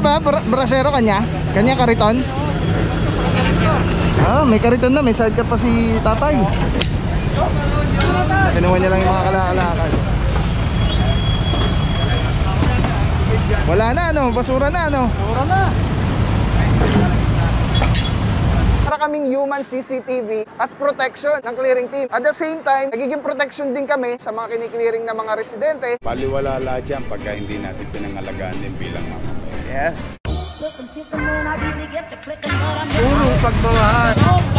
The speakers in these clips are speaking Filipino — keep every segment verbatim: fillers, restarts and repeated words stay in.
ba? Bra brasero kanya? Kanya kariton? Ah, may kariton na, may sidecar pa si tatay. Kinuha niya lang yung mga kalakalakal. Wala na ano, basura na ano. Basura na. Para kaming human C C T V as protection ng clearing team. At the same time, nagiging protection din kami sa mga kiniklearing na mga residente. Baliwala lahat yan pagka hindi natin pinangalagaan din bilang mamamayan. Yes. Puro pagmamahal.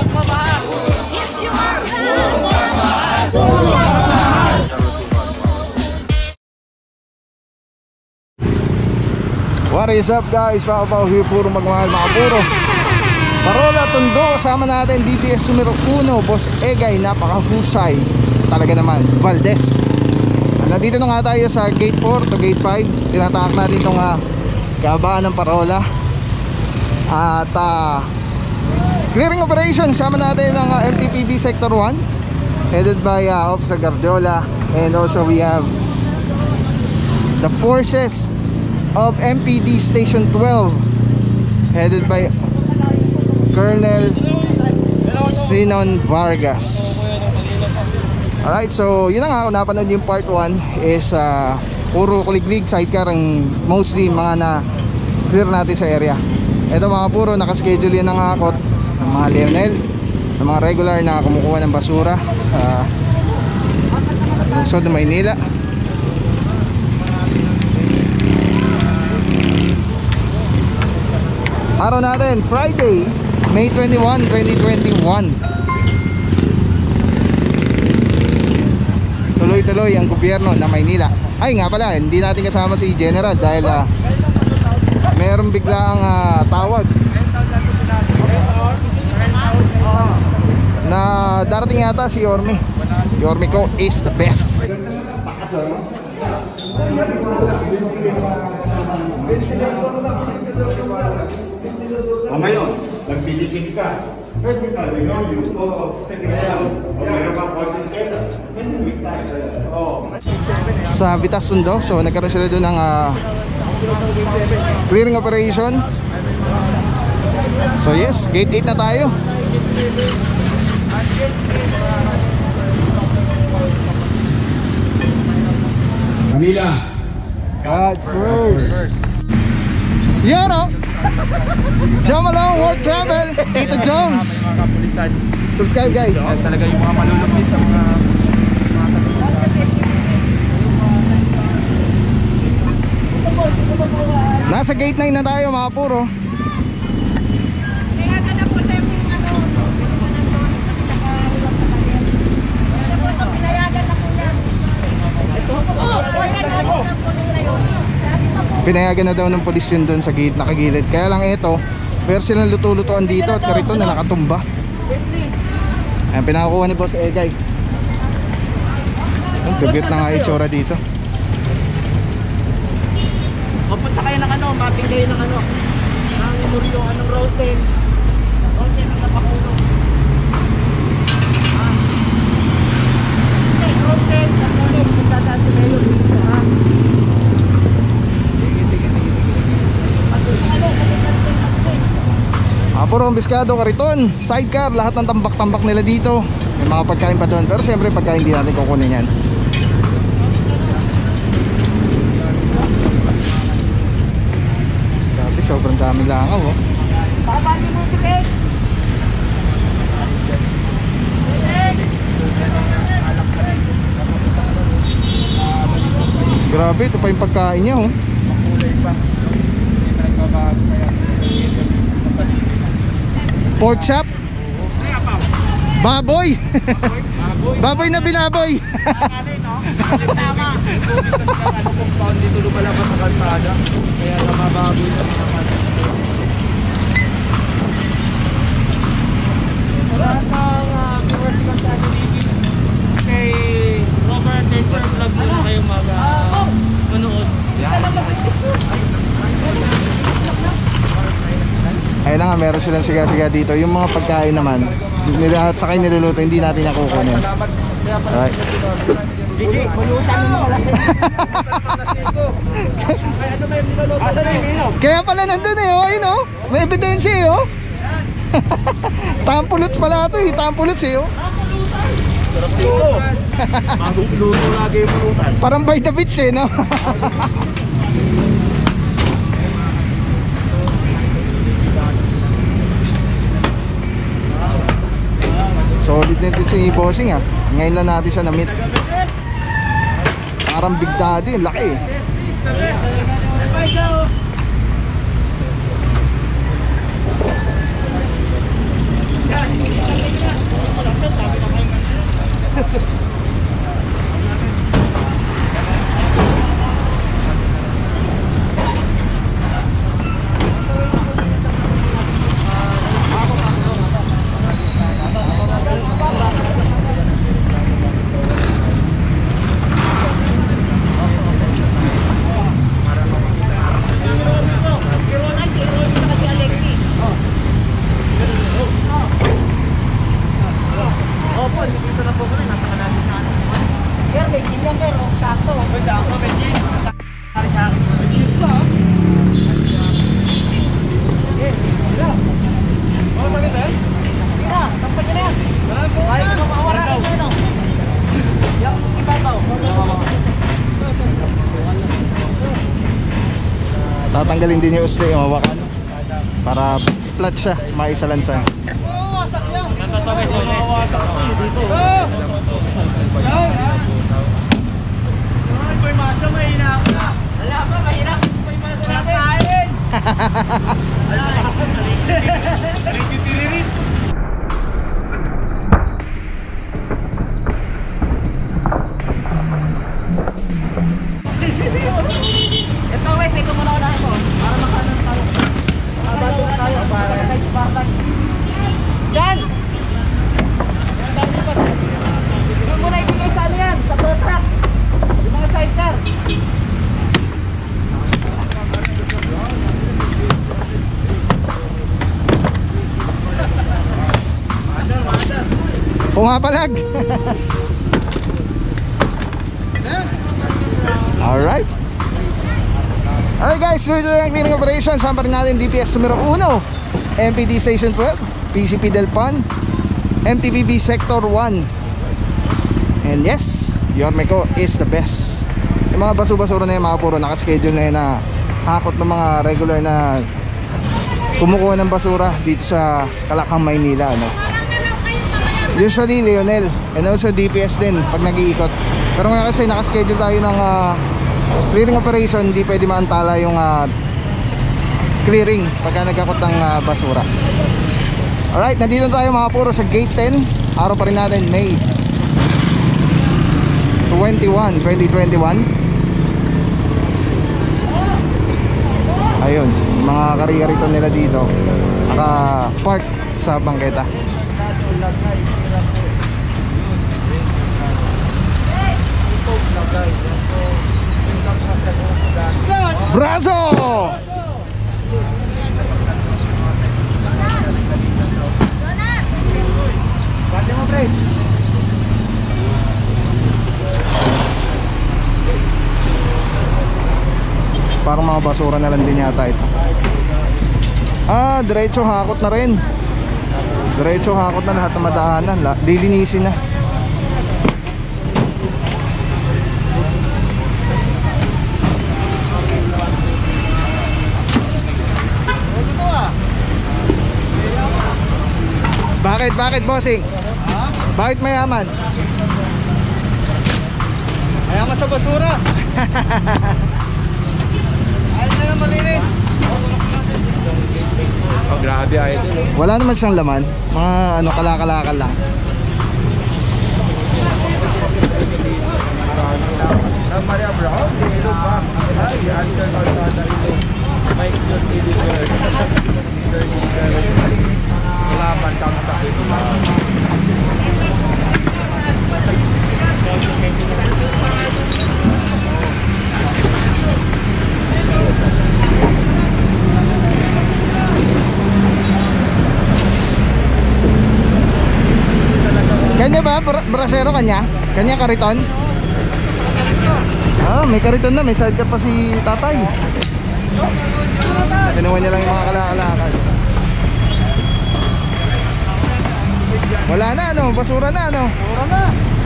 What is up guys? Pao-pao here, puro magmahal mga puro. Parola Tondo, kasama natin D P S numero uno, Boss Egay, napakahusay talaga naman, Valdez. Nandito na nga tayo sa gate four to gate five. Tinatahak natin itong uh, kahabaan ng parola. At uh, clearing operation, sama natin ng uh, M T P B Sector one, headed by uh, Officer Gardiola. And also we have the forces of M P D Station twelve, headed by Colonel Sinon Vargas. Alright, so yun na nga, kung napanood yung part one is uh, puro kuliglig, sidecar ang mostly mga na clear natin sa area. Ito mga puro, nakaschedule yan ng akot ng mga Leonel, ng mga regular na kumukuha ng basura sa lungsod ng Maynila. Araw natin, Friday, May twenty-first, twenty twenty-one. Tuloy-tuloy ang gobyerno ng Maynila. Ay nga pala, hindi natin kasama si General dahil uh, mayroong biglaang uh, tawag na darating yata si Yorme. Yorme ko is the best. O ngayon, nagpilitin ka. Pwede ka, I know you. Oo. O mayroon kang content kaya. Sa Vitas Sundo, so nagkaroon sila doon ng uh, clearing operation. So yes, gate eight na tayo. Manila. God first. Yaro! Jam along, work travel, Tito Jones. Mga kapulisan. Subscribe guys. Talaga yung mga malulupit sa mga Nasa gate nine na tayo mga puro. Pinayagan na daw ng polis yun doon sa gate, nakagilid. Kaya lang ito, pero silang luto-lutoan dito at kariton na nakatumba. Ayan, pinakukuha ni Boss Egay. Ang dugyot na nga itsura dito. Pupunta kayo ng ano, mapping kayo ng ano, ng Imuryo, anong road ten. Road ten ang napakulong. Ah. Okay, road ten, nakulong, magdadaan sila yun. Ha? Sige, sige, sige, sige. Ah, puro kumbiskado, kariton, sidecar, lahat ng tambak-tambak nila dito. May mga pagkain pa doon, pero syempre pagkain hindi natin kukunin yan. Sobrang dami langaw oh. Grabe, ito pa yung pagkain niya oh. Pork chop. Baboy. Baboy na binaboy. Tama. Dito lumalabas sa kalsada. Kaya namababoy sa mga kalsada. Lahat ng viewers ng kalsada dito kay Robert Adventure Vlog muna kayo mag-manood. Ayun na nga, meron silang siga-siga dito. Yung mga pagkain naman, lahat sa kayo niluluto, hindi natin yung kukunin. Alright. Bulutan mo pala sa iyo. Ay, ano ba yung nilulutan? Asa na yung ino? Kaya pala nandun eh, oh, yun oh. May ebidensya eh, oh. Tampuluts pala ito eh, tampuluts eh, oh. Sarap dito. Bagong luto lagi yung pulutan. Parang by the beach eh, no? Solid na ito si Bossing ah. Ngayon lang natin siya na-meet. Parang Big Daddy, laki eh. Tatanggalin din yung usli, yung hawakan para flat siya, maisalansan. Natatawag sa mawasak dito. Ay, boy Masyo, mahina ako na. Wala pa, mahina. Boy Masyo natin. Kain! Ito, guys, ito muna ako na ito. Para makanan tayo. Makabalong tayo. Para tayo sa bakal. Diyan! Huwag mo na ibigay sa ano yan, sa tow truck. Yung mga sidecar. Pumapalag. Alright. Alright guys, dito na ang cleaning operation. Sampa rin natin D P S numero one, M P D Station twelve, P C P Del Pan, M T B B Sector one. And yes, Yormeco is the best. Yung mga baso-basuro na yung mga puro nakaschedule na yun na hakot ng mga regular na kumukuha ng basura dito sa Kalakang, Maynila, ano? Usually Leonel and also D P S din pag nag-iikot. Pero ngayon kasi nakaschedule tayo ng uh, clearing operation, hindi pwede maantala yung uh, clearing pagka nagkakot ng uh, basura. Alright, nandito tayo mga puro sa gate ten. Araw pa rin natin, May twenty-one, twenty twenty-one. Ayun, mga kari-karito nila dito naka-park sa bangketa. Brazo! Bate mo, pre. Parang mga basura na lang din yata ito. Ah, diretso hakot na rin. Diretso hakot na lahat ng madaanan. Lilinisin na. Bakit? Bakit, bossing? Ha? Bakit mayaman? Ayaw sa basura. Ayaw na lang malinis. Oh, grabe ay. Wala naman siyang laman. Mga ano, kalakalakal lang. Maria Brown, hello ba? Hi, answer kalsada ito. Mike John Editor. Wala man kang sakit. Kanya ba? Bra brasero kanya? Kanya kariton? Ah, may kariton na, may sidecar pa si tatay. Kinuha niya lang yung mga kalakalakal. Wala na ano, basura na ano. Mura na.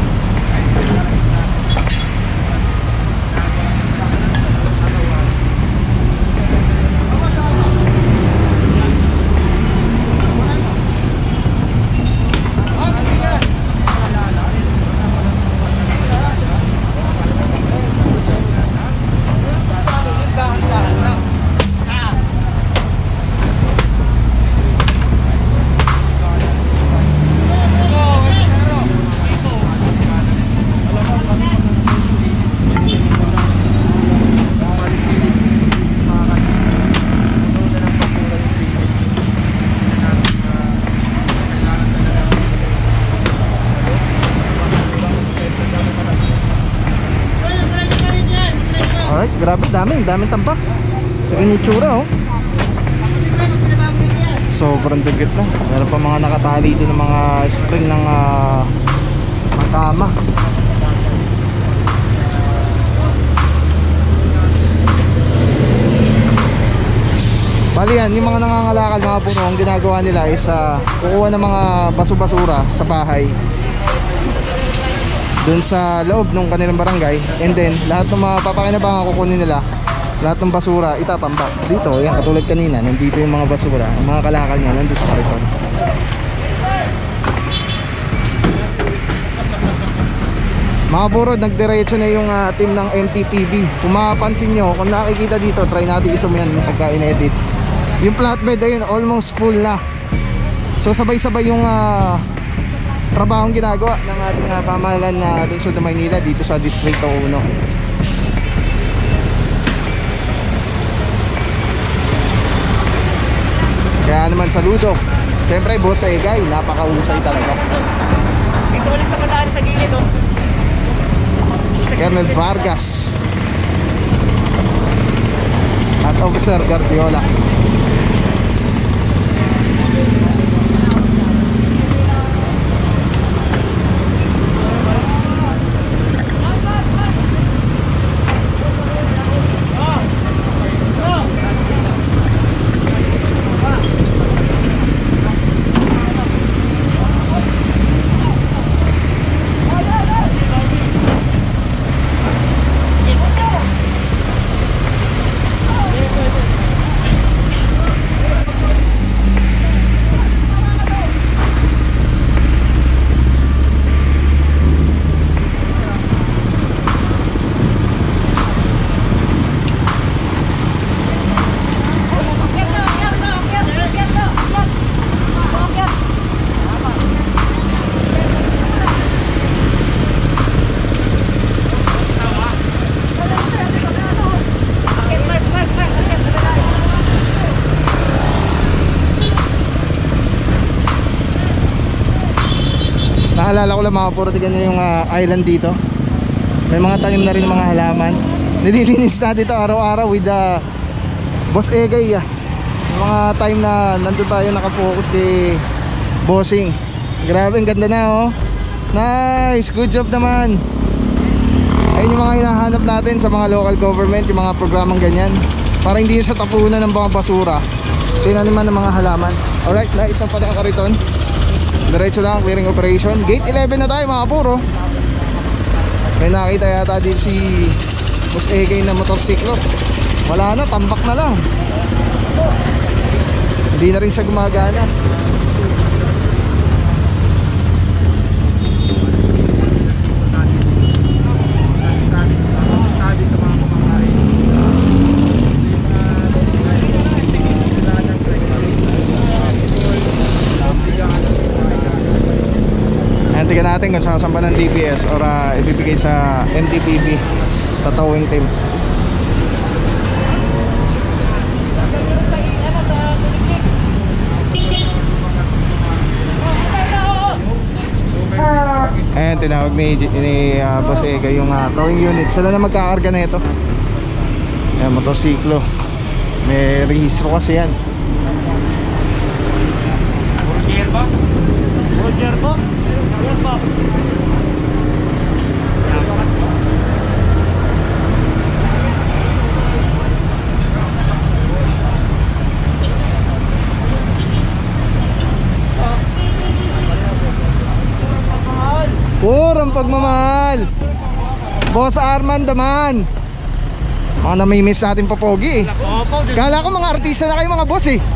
Alright, grabe, dami, daming tambak. Ganyan yung tsura oh. Sobrang dugit na. Meron pa mga nakatali doon ng mga spring ng uh, mga kama. Bali yan, yung mga nangangalakal mga puno, ang ginagawa nila is uh, kukuha ng mga baso-basura sa bahay dun sa loob ng kanilang barangay, and then lahat ng mga papakinabangan kukunin nila, lahat ng basura itatambak dito. Yan, katulad kanina, nandito yung mga basura, ang mga kalakal niya nandito sa kariton. Mga burod, nagdiretso na yung uh, team ng M T P B. Kung mapapansin nyo, kung nakikita dito, try natin isum yan pagka in-edit. Yung flatbed ayun, almost full na. So sabay-sabay yung uh, trabahong ginagawa ng ating uh, pamahalaan na lungsod ng Maynila dito sa Distrito one. Kaya naman saludo. Siyempre Boss Egay, napakahusay talaga. Dito ulit sa kadaan sa gilid oh. Colonel Vargas at Officer Guardiola. Naalala ko lang mga puro, tignan nyo yung uh, island dito. May mga tanim na rin mga halaman. Nililinis na dito araw-araw with uh, Boss Egay. uh. Mga time na nandun tayo nakafocus kay Bossing. Grabe, ang ganda na oh. Nice, good job naman. Ayun yung mga hinahanap natin sa mga local government, yung mga programang ganyan, para hindi siya tapunan ng mga basura, tinaniman ng mga halaman. Alright, na isang pa nakakariton. Diretso lang, clearing operation. Gate eleven na tayo mga puro. May nakita yata din si Boss Egay na motorsiklo. Wala na, tambak na lang. Hindi na rin siya gumagana. Tingnan natin kung saan saan ng D P S or uh, ibibigay sa M T P B sa towing team. Ayan, tinawag ni, ni uh, Boss Egay yung uh, towing unit. Sila na magkakarga na ito. Ayan, motorsiklo. May rehistro kasi yan. Roger ba? Roger ba? Roger ba? purong pagmamahal. Boss Arman naman. Mga namimiss natin pa pogi eh. Kala ko mga artista na kayo mga boss eh.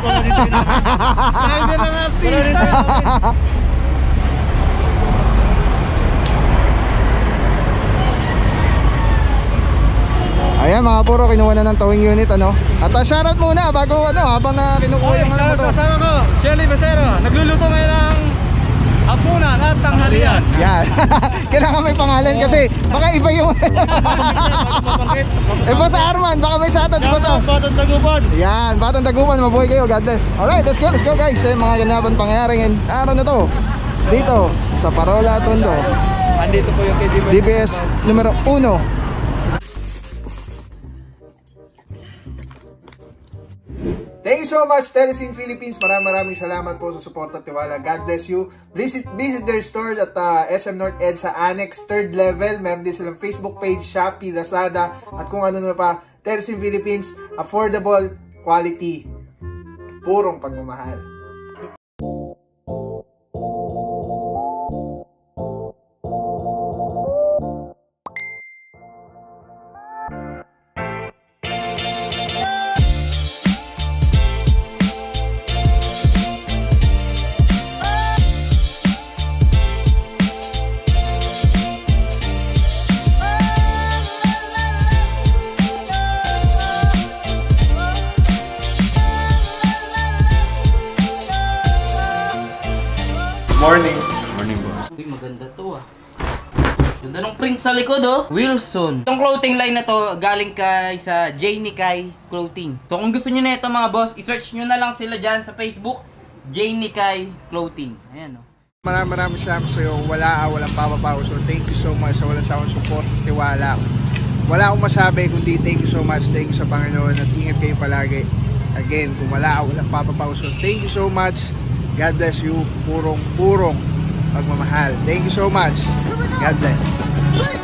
Hindi na artista. Ayan mga puro, kinuha na ng towing unit ano. At uh, shoutout muna bago ano, habang na kinukuha yung ano mo to. Kasama ko, Shelly Becero. Nagluluto ngayon ng hapunan at tanghalian. Yan. Kailangan may pangalan kasi baka iba yung eh Boss Arman, baka may shoutout ba to? Batang Taguban. Yan, Batang Taguban, mabuhay kayo, God bless. Alright, let's go, let's go guys. Eh, mga ganapan pangyayari ngayon araw na to dito sa Parola, Tondo. Andito po yung D B S numero uno. Thank you so much, Telesin Philippines. Maraming maraming salamat po sa support at tiwala. God bless you. Visit, visit their stores at uh, S M North EDSA Annex, third level. Meron din silang Facebook page, Shopee, Lazada, at kung ano na pa. Telesin Philippines, affordable, quality, purong pagmamahal. Morning. Morning po. Uy, maganda to ah. Ganda ng print sa likod oh. Wilson. Itong clothing line na to galing kay sa J. Nikay Clothing. So kung gusto nyo na ito mga boss, i-search nyo na lang sila dyan sa Facebook. J. Nikay Clothing. Ayan oh. Maraming maraming salamat sa iyo. Wala, walang papapaw. So thank you so much sa walang sawang support, tiwala. Wala akong masabi kundi thank you so much. Thank you sa Panginoon at ingat kayo palagi. Again, kung wala, walang papapaw. So thank you so much. God bless you. Purong, purong pagmamahal. Thank you so much. God bless.